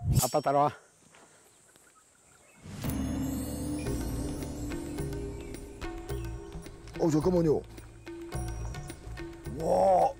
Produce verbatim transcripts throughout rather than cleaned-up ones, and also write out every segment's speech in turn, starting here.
아빠 따라와. 어, 잠깐만요. 와, 어,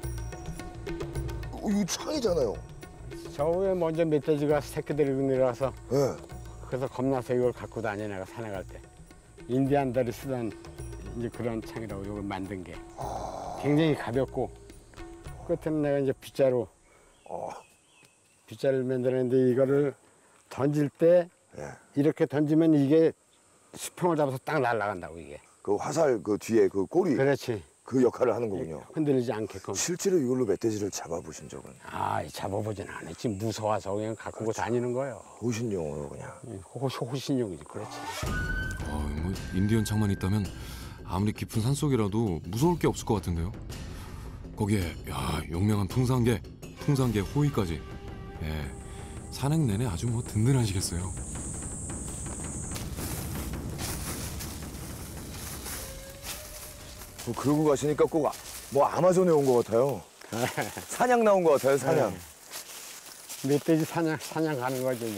이거 창이잖아요. 저 위에 먼저 멧돼지가 새끼들이 내려와서 네. 그래서 겁나서 이걸 갖고 다녀 내가 산에 갈 때. 인디안들이 쓰던 이제 그런 창이라고 이걸 만든 게 아... 굉장히 가볍고 끝에는 내가 이제 빗자루 어... 빗자루를 만들었는데 이거를 던질 때 네. 이렇게 던지면 이게 수평을 잡아서 딱 날아간다고 이게. 그 화살 그 뒤에 그 꼬리. 그렇지. 그 역할을 하는 거군요. 흔들리지 않게끔. 실제로 이걸로 멧돼지를 잡아보신 적은? 아, 잡아보진 않았지. 무서워서 그냥 갖고 그렇죠. 다니는 거예요. 호신용으로 그냥. 호, 호신용이지, 그렇지. 어, 뭐 인디언 창만 있다면 아무리 깊은 산속이라도 무서울 게 없을 것 같은데요. 거기에 야 용맹한 풍산개, 풍산개 호위까지. 예, 산행 내내 아주 뭐 든든하시겠어요. 뭐 그러고 가시니까 꼭 뭐 아마존에 온 것 같아요. 사냥 나온 것 같아요, 사냥. 네. 멧돼지 사냥, 사냥 가는 거죠.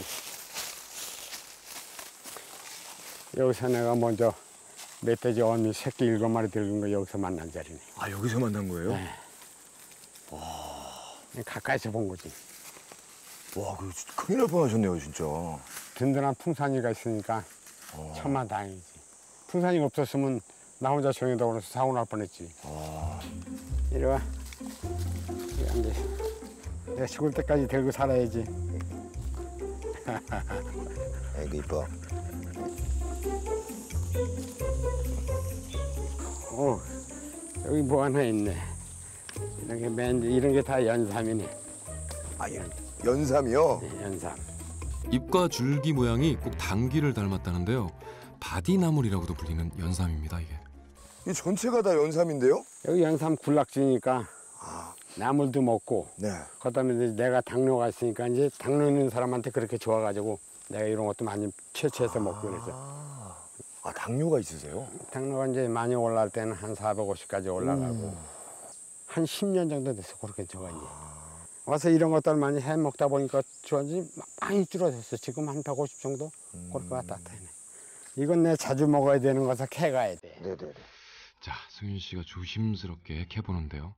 여기서 내가 먼저 멧돼지 어미 새끼 일곱 마리 들은 거 여기서 만난 자리네. 아, 여기서 만난 거예요? 네. 와. 가까이서 본 거지. 와, 그 큰일 날 뻔하셨네요, 진짜. 든든한 풍산이가 있으니까 어. 천만다행이지. 풍산이가 없었으면 나 혼자 정해다 그래서 사고 날 뻔했지. 아... 이리 와. 이제 내가 죽을 때까지 들고 살아야지. 아이고 이뻐. 어, 여기 뭐 하나 있네. 이런 게 맨 이런 게 다 연삼이네. 아, 연, 연삼이요? 네, 연삼. 잎과 줄기 모양이 꼭 당귀를 닮았다는데요. 바디나물이라고도 불리는 연삼입니다, 이게. 이 전체가 다 연삼인데요? 여기 연삼 군락지니까 아. 나물도 먹고. 네. 그다음에 이제 내가 당뇨가 있으니까 이제 당뇨 있는 사람한테 그렇게 좋아가지고 내가 이런 것도 많이 채취해서 아. 먹고 그래서. 아, 당뇨가 있으세요? 당뇨가 이제 많이 올라갈 때는 한 사백오십까지 올라가고 음. 한 십 년 정도 돼서 그렇게 저가 이제. 아. 와서 이런 것들 많이 해 먹다 보니까 좋아지 많이 줄어들었어. 지금 한 백오십 정도? 음. 그럴 것 같다. 이건 내 자주 먹어야 되는 거서 캐가야 돼. 네네. 자, 승윤 씨가 조심스럽게 캐보는데요.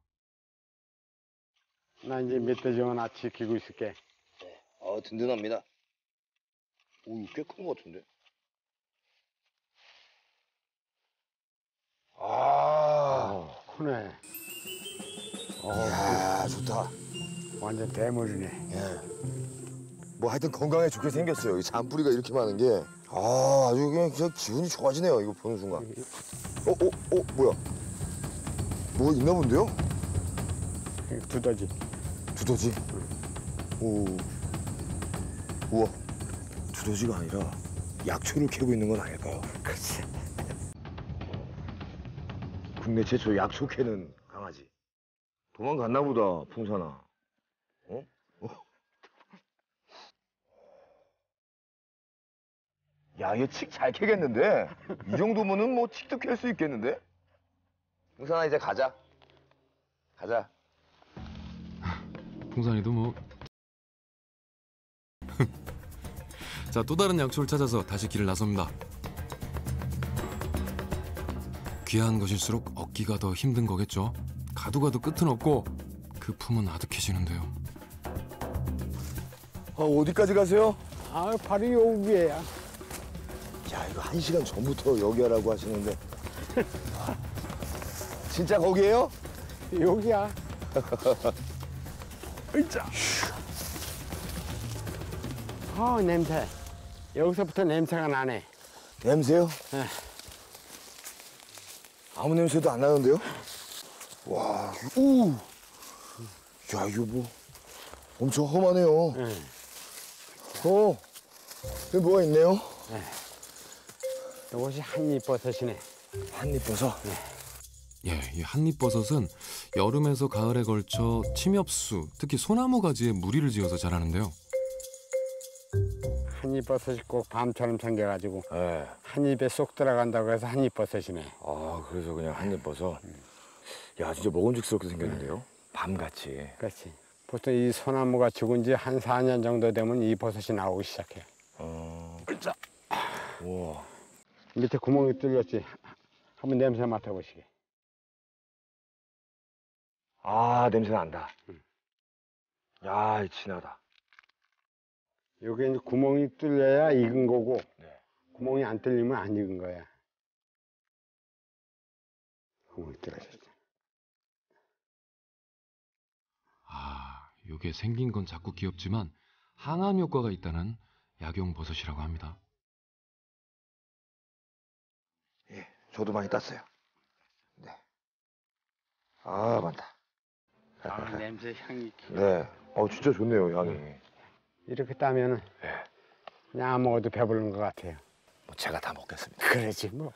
나 이제 멧돼지 하나 지키고 있을게. 네. 아, 든든합니다. 오, 꽤 큰 것 같은데. 아, 어, 크네. 어, 이야, 좋다. 완전 대물이네. 예. 뭐 하여튼 건강에 좋게 생겼어요. 이 잔뿌리가 이렇게 많은 게. 아, 아주 그냥, 그냥 기분이 좋아지네요. 이거 보는 순간. 어, 어, 어, 뭐야? 뭐가 있나 본데요? 두더지. 두더지? 오. 우와. 두더지가 아니라 약초를 캐고 있는 건 아닐까요? 글쎄. 국내 최초 약초 캐는 강아지. 도망갔나 보다, 풍산아. 어? 어? 야, 얘 칡 잘 캐겠는데? 이 정도면은 뭐 칡도 캘 수 있겠는데? 풍산아, 이제 가자. 가자. 풍산이도 뭐. 자, 또 다른 약초를 찾아서 다시 길을 나섭니다. 귀한 것일수록 얻기가 더 힘든 거겠죠. 가도 가도 끝은 없고 그 품은 아득해지는데요. 아, 어디까지 가세요? 아, 바로 요 위에야. 야, 이거 한 시간 전부터 여기 하라고 하시는데. 진짜 거기에요? 여기야. 으이짜. 아, 냄새. 여기서부터 냄새가 나네. 냄새요? 네. 아무 냄새도 안 나는데요? 와, 우! 야, 이거 뭐 엄청 험하네요. 네. 어, 여기 뭐가 있네요? 네. 이것이 한잎버섯이네. 한잎버섯? 네. 예, 이 한잎버섯은 여름에서 가을에 걸쳐 침엽수, 특히 소나무 가지에 무리를 지어서 자라는데요. 한잎버섯이 꼭 밤처럼 생겨가지고 네. 한 입에 쏙 들어간다고 해서 한잎버섯이네. 아, 그래서 그냥 한잎버섯? 야, 진짜 먹음직스럽게 생겼는데요? 밤같이. 그렇지. 보통 이 소나무가 죽은 지 한 사 년 정도 되면 이 버섯이 나오기 시작해요. 어. 자, 와. 밑에 구멍이 뚫렸지. 한번 냄새 맡아보시게. 아, 냄새 난다. 야, 진하다. 여기 이제 구멍이 뚫려야 익은 거고, 네. 구멍이 안 뚫리면 안 익은 거야. 구멍이 뚫어졌어. 아, 이게 생긴 건 자꾸 귀엽지만 항암 효과가 있다는 약용 버섯이라고 합니다. 예, 저도 많이 땄어요. 네. 아, 많다. 아, 냄새 향이. 네. 어, 진짜 좋네요, 향이. 이렇게 따면은 네. 그냥 안 먹어도 배부른 것 같아요. 뭐 제가 다 먹겠습니다. 그러지 뭐.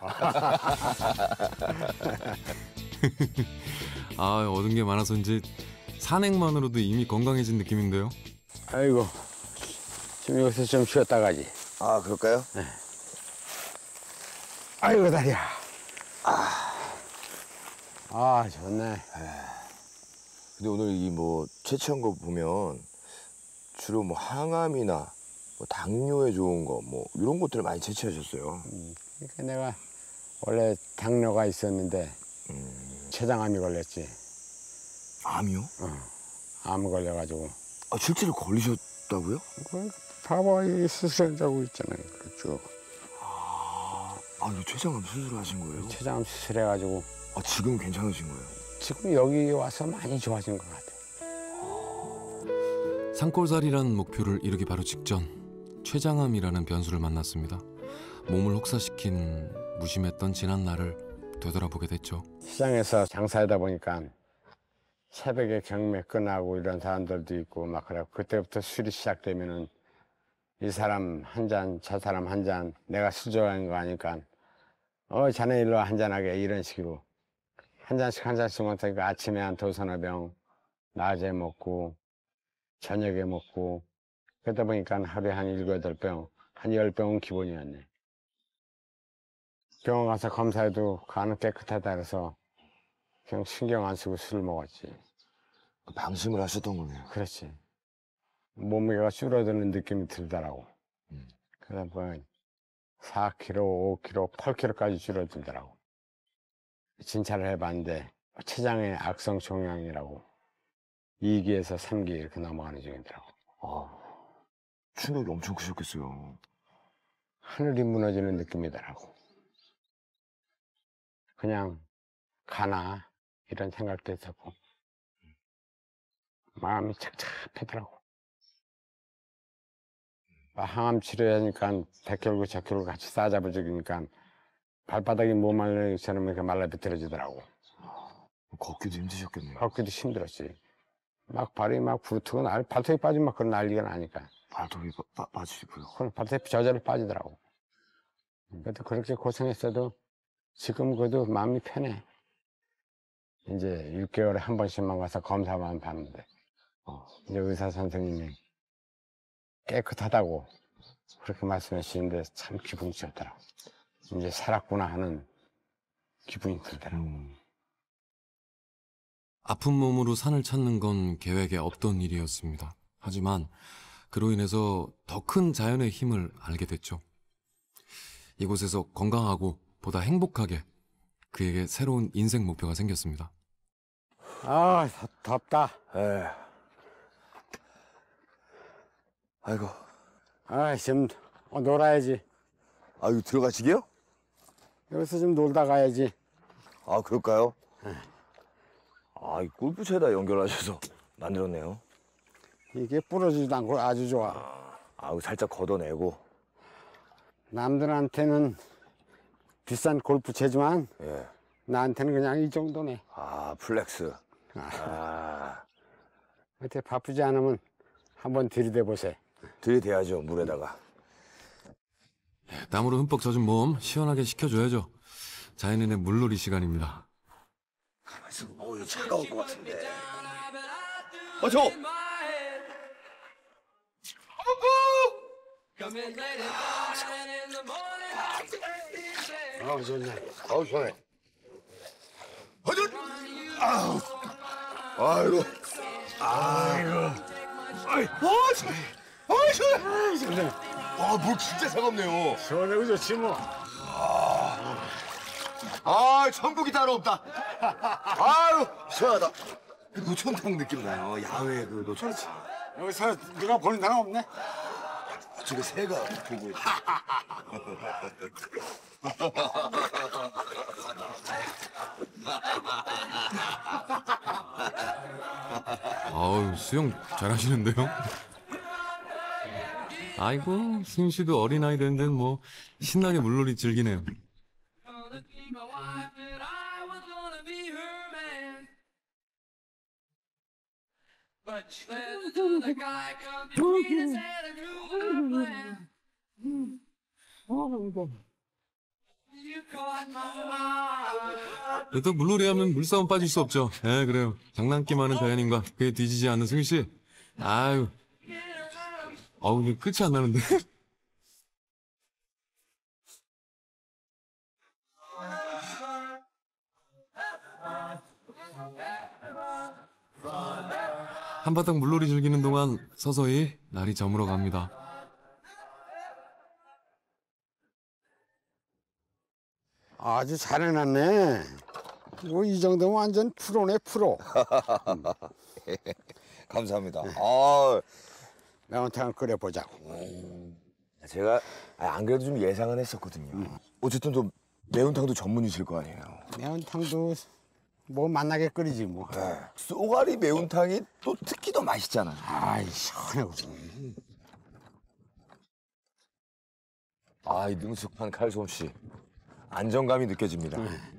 아, 얻은 게 많아서인지 산행만으로도 이미 건강해진 느낌인데요. 아이고, 지금 여기서 좀 쉬었다 가지. 아, 그럴까요? 아이고 다리야. 아, 아 좋네. 근데 오늘 이 뭐 채취한 거 보면 주로 뭐 항암이나 뭐 당뇨에 좋은 거 뭐 이런 것들을 많이 채취하셨어요. 그러니까 내가 원래 당뇨가 있었는데 음. 췌장암이 걸렸지. 암이요? 암 걸려가지고. 아, 실제로 걸리셨다고요? 그 봐봐 이 수술하고 있잖아요. 그렇죠. 아, 아, 이거 췌장암 수술하신 거예요? 췌장암 수술해가지고 아, 지금 괜찮으신 거예요? 지금 여기 와서 많이 좋아진 것 같아. 산골살이라는 목표를 이루기 바로 직전 췌장암이라는 변수를 만났습니다. 몸을 혹사시킨 무심했던 지난 날을 되돌아보게 됐죠. 시장에서 장사하다 보니까 새벽에 경매 끝나고 이런 사람들도 있고 막 그래고 그때부터 술이 시작되면은 이 사람 한 잔, 저 사람 한 잔, 내가 술 좋아하는 거 아니까 어 자네 일로 와 한잔하게 이런 식으로 한 잔씩 한 잔씩 먹으니까 아침에 한 두서너 병, 낮에 먹고 저녁에 먹고 그러다 보니까 하루에 한 일곱 여덟 병, 한 열 병은 기본이었네. 병원 가서 검사해도 간은 깨끗하다 그래서 그냥 신경 안 쓰고 술을 먹었지. 방심을 하셨던 거네요. 그렇지. 몸무게가 줄어드는 느낌이 들더라고. 음. 그러다 보면 사 킬로그램, 오 킬로그램, 팔 킬로그램까지 줄어들더라고. 진찰을 해봤는데 췌장의 악성 종양이라고 이 기에서 삼 기 이렇게 넘어가는 중이더라고. 아, 충격이 엄청 크셨겠어요. 하늘이 무너지는 느낌이더라고. 그냥 가나 이런 생각도 했었고 마음이 착잡하더라고. 항암 치료하니까 백 킬로그램, 저 킬로그램 같이 싸잡아 죽이니까 발바닥이 못 말리는 것처럼 이렇게 말라 비틀어지더라고. 걷기도 힘드셨겠네요. 걷기도 힘들었지. 막 발이 막 부르트고 날 발톱이 빠지면 막 그런 난리가 나니까. 발톱이 빠, 빠, 빠지고요. 그럼 발톱이 저절로 빠지더라고. 그래도 그렇게 고생했어도 지금 그래도 마음이 편해. 이제 육 개월에 한 번씩만 가서 검사만 받는데 어, 이제 의사 선생님이 깨끗하다고 그렇게 말씀하시는데 참 기분이 좋더라고. 이제 살았구나 하는 기분이 들더라고. 음. 아픈 몸으로 산을 찾는 건 계획에 없던 일이었습니다. 하지만 그로 인해서 더 큰 자연의 힘을 알게 됐죠. 이곳에서 건강하고 보다 행복하게 그에게 새로운 인생 목표가 생겼습니다. 아, 덥- 덥다. 에. 아이고. 아, 지금 어, 놀아야지. 아, 이거 들어가시게요? 여기서 좀 놀다 가야지. 아, 그럴까요? 아, 이 골프채에다 연결하셔서 만들었네요. 이게 부러지지도 않고 아주 좋아. 아, 이거 살짝 걷어내고. 남들한테는 비싼 골프채지만 예. 나한테는 그냥 이 정도네. 아, 플렉스. 아, 하여튼 바쁘지 않으면 한번 들이대 보세요. 들이대야죠, 물에다가. 땀으로 흠뻑 젖은 몸 시원하게 식혀줘야죠. 자연인의 물놀이 시간입니다. 어, 이거 차가울 것 같은데. 어, 저! 아, 좋네. 아우, 시원해. 허전! 아우! 아이고. 아이고. 아이, 아, 참. 아, 시원해. 와, 물 진짜 차갑네요. 시원하고 좋지 뭐. 아, 천국이 따로 없다. 아유, 시원하다. 노천탕 느낌 나요. 야외 그 노천탕. 여기서 누가 보는 사람 없네? 저기 새가 보고 있다. 아우 수영 잘하시는데요? 아이고 승 씨도 어린아이 된 데는 뭐 신나게 물놀이 즐기네요. 또 물놀이 하면 물싸움 빠질 수 없죠. 예, 그래요. 장난기 많은 자연인과 그에 뒤지지 않는 승희 씨. 아유. 어우, 근데 끝이 안 나는데. 한바탕 물놀이 즐기는 동안 서서히 날이 저물어 갑니다. 아주 잘 해놨네. 뭐 이 정도면 완전 프로네 프로. 감사합니다. 아, 매운탕을 끓여보자고. 제가 안 그래도 좀 예상은 했었거든요. 어쨌든 좀 매운탕도 전문이실 거 아니에요. 매운탕도 뭐 맛나게 끓이지 뭐. 네. 쏘가리 매운탕이 또 특히 더 맛있잖아요. 아이 시원하고 좀. 아, 이 능숙한 칼솜씨. 안정감이 느껴집니다.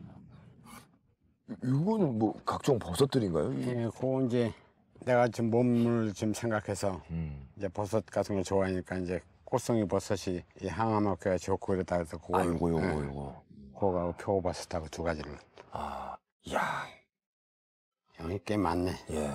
이거는 뭐 각종 버섯들인가요? 예, 그거 이제 내가 지금 몸을 좀 생각해서 음. 이제 버섯 같은 거 좋아하니까 이제 꽃송이 버섯이 이 항암학교가 좋고 그러다 해서 그걸 아, 요거, 요거, 예, 요거. 그거하고 표고버섯하고 두 가지를. 아, 야, 양이 꽤 많네. 예.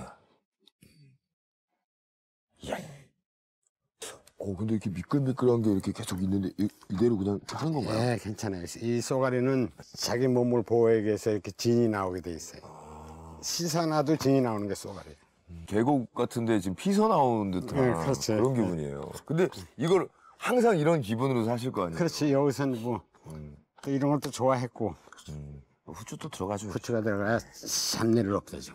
야. 어, 근데 이렇게 미끌미끌한 게 이렇게 계속 있는데 이, 이대로 그냥 하는 건가요? 예, 괜찮아요. 이 쏘가리는 자기 몸을 보호하기 위해서 이렇게 진이 나오게 돼 있어요. 씻어놔도 진이 나오는 게 쏘가리예요. 계곡 같은데 지금 피서 나오는 듯한 네, 그렇죠. 그런 기분이에요. 근데 이걸 항상 이런 기분으로 사실 거 아니에요? 그렇지. 여기서는 뭐 또 이런 걸 또 좋아했고 음. 후추도 들어가죠. 부추가 들어가야 잡내를 없애죠.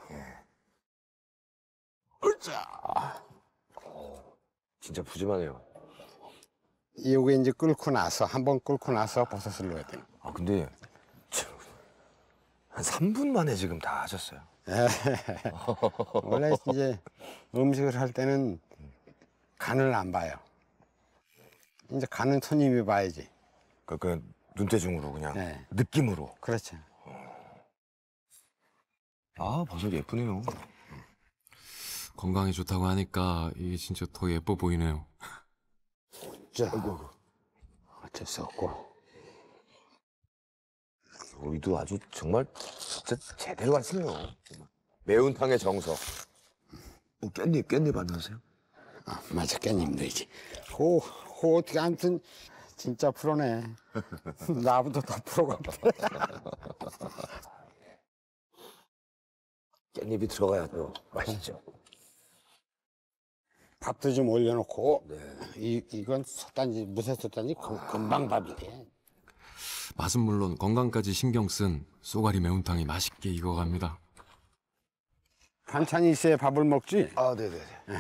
으쌰. 진짜 푸짐하네요. 이게 이제 끓고 나서 한 번 끓고 나서 버섯을 넣어야 돼요. 아, 근데 참, 한 삼 분 만에 지금 다 하셨어요. 원래 이제 음식을 할 때는 간을 안 봐요. 이제 간은 손님이 봐야지. 그, 그 눈대중으로 그냥 네. 느낌으로. 그렇죠. 아, 버섯 예쁘네요. 건강에 좋다고 하니까 이게 진짜 더 예뻐 보이네요. 자, 어쩔 수 없고. 우리도 아주 정말 진짜 제대로 왔어요. 매운탕의 정석. 어, 깻잎, 깻잎 안 넣으세요? 아, 맞아, 깻잎들이지. 호, 호 어떻게 아무튼 진짜 프로네. 나보다 더 프로가. 깻잎이 들어가야 또 맛있죠. 밥도 좀 올려놓고 이 이건 솥단지 무쇠 솥단지 금방 밥이 돼. 맛은 물론 건강까지 신경 쓴 쏘가리 매운탕이 맛있게 익어갑니다. 반찬이 있어야 밥을 먹지. 아, 네네네.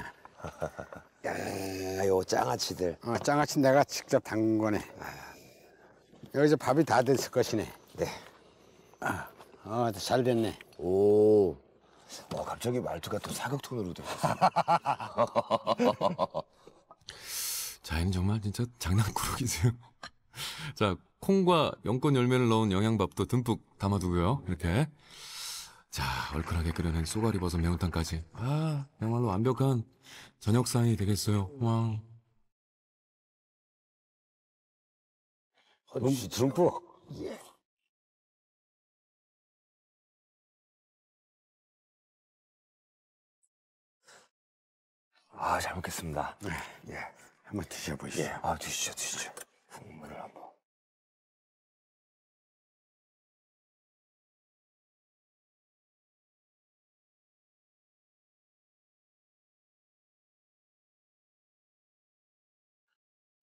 야, 요 장아찌들. 어, 장아찌 내가 직접 담근 거네. 여기서 밥이 다 됐을 것이네. 네. 어, 잘 됐네. 오. 어, 갑자기 말투가 또 사극톤으로 들었어요. 자연이 정말 진짜 장난꾸러기세요. 자, 콩과 연꽃 열매를 넣은 영양밥도 듬뿍 담아두고요. 이렇게. 자, 얼큰하게 끓여낸 쏘가리 버섯 매운탕까지. 아, 정말로 완벽한 저녁상이 되겠어요. 와. 듬- 듬뿍. 예. 아, 잘 먹겠습니다. 예. 한번 드셔보시죠. 예. 아, 드시죠, 드시죠. 국물을 한번.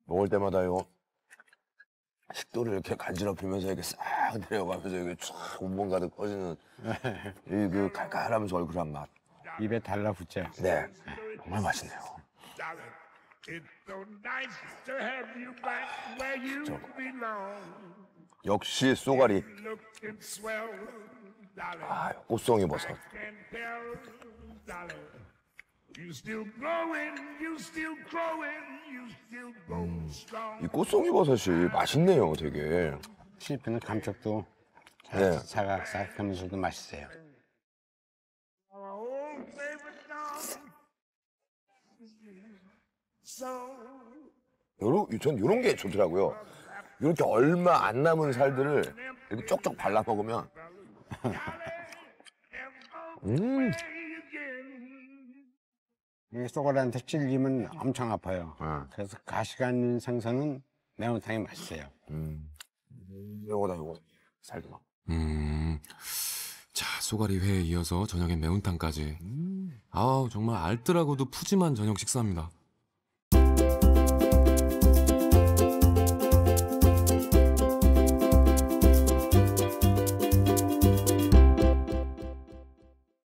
먹을 때마다요. 식도를 이렇게 간지럽히면서 이렇게 싹 내려가면서 이게 쫙 온몸 가득 퍼지는 이 그 칼칼하면서 얼큰한 맛. 입에 달라붙죠. 네, 정말 맛있네요. It's so nice to have you back where you belong. 역시 쏘가리. Looking swell, darling. 아, 꽃송이 버섯. Can tell, darling. You still growing, you still growing, you still going strong. 이 꽃송이 버섯이 맛있네요, 되게. 씹히는 감촉도 네. 사각사각하면서도 맛있어요. Our old favorite song. So 요런, 전 요런 게 좋더라고요. 이렇게 얼마 안 남은 살들을 이렇게 쪽쪽 발라 먹으면 음. 이 쏘가리한테 찔리면 엄청 아파요. 아. 그래서 가시가 있는 생선은 매운탕이 맛있어요. 음. 요거다 요거 살도 막. 음, 자 쏘가리 회에 이어서 저녁엔 매운탕까지. 아우 정말 알뜰하고도 푸짐한 저녁 식사입니다.